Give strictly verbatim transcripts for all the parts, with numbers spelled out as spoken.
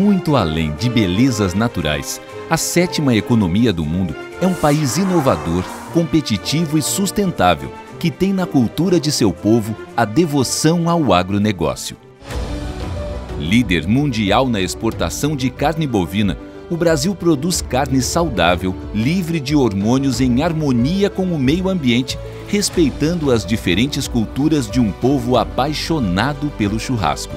Muito além de belezas naturais, a sétima economia do mundo é um país inovador, competitivo e sustentável, que tem na cultura de seu povo a devoção ao agronegócio. Líder mundial na exportação de carne bovina, o Brasil produz carne saudável, livre de hormônios, em harmonia com o meio ambiente, respeitando as diferentes culturas de um povo apaixonado pelo churrasco.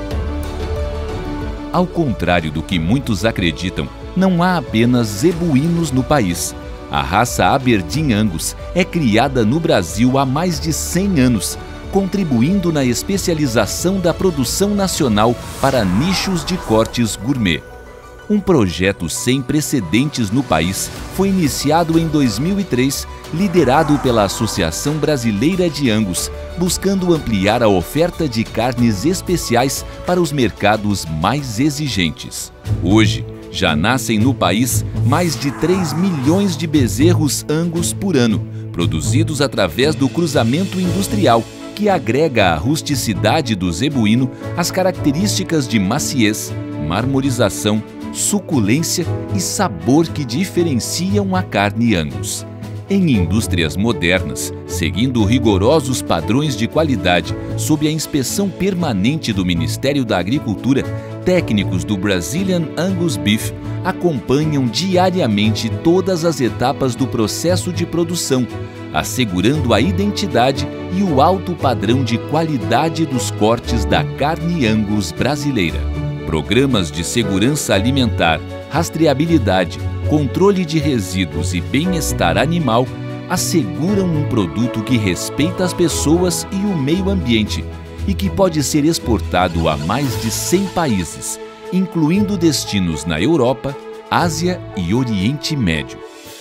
Ao contrário do que muitos acreditam, não há apenas zebuínos no país. A raça Aberdeen Angus é criada no Brasil há mais de cem anos, contribuindo na especialização da produção nacional para nichos de cortes gourmet. Um projeto sem precedentes no país foi iniciado em dois mil e três, liderado pela Associação Brasileira de Angus, buscando ampliar a oferta de carnes especiais para os mercados mais exigentes. Hoje, já nascem no país mais de três milhões de bezerros Angus por ano, produzidos através do cruzamento industrial, que agrega à rusticidade do zebuíno as características de maciez, marmorização, suculência e sabor que diferenciam a carne Angus. Em indústrias modernas, seguindo rigorosos padrões de qualidade, sob a inspeção permanente do Ministério da Agricultura, técnicos do Brazilian Angus Beef acompanham diariamente todas as etapas do processo de produção, assegurando a identidade e o alto padrão de qualidade dos cortes da carne Angus brasileira. Programas de segurança alimentar, rastreabilidade, controle de resíduos e bem-estar animal asseguram um produto que respeita as pessoas e o meio ambiente e que pode ser exportado a mais de cem países, incluindo destinos na Europa, Ásia e Oriente Médio.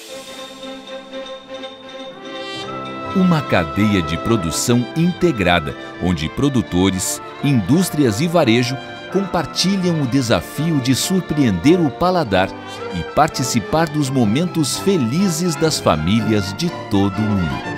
Uma cadeia de produção integrada, onde produtores, indústrias e varejo compartilham o desafio de surpreender o paladar e participar dos momentos felizes das famílias de todo o mundo.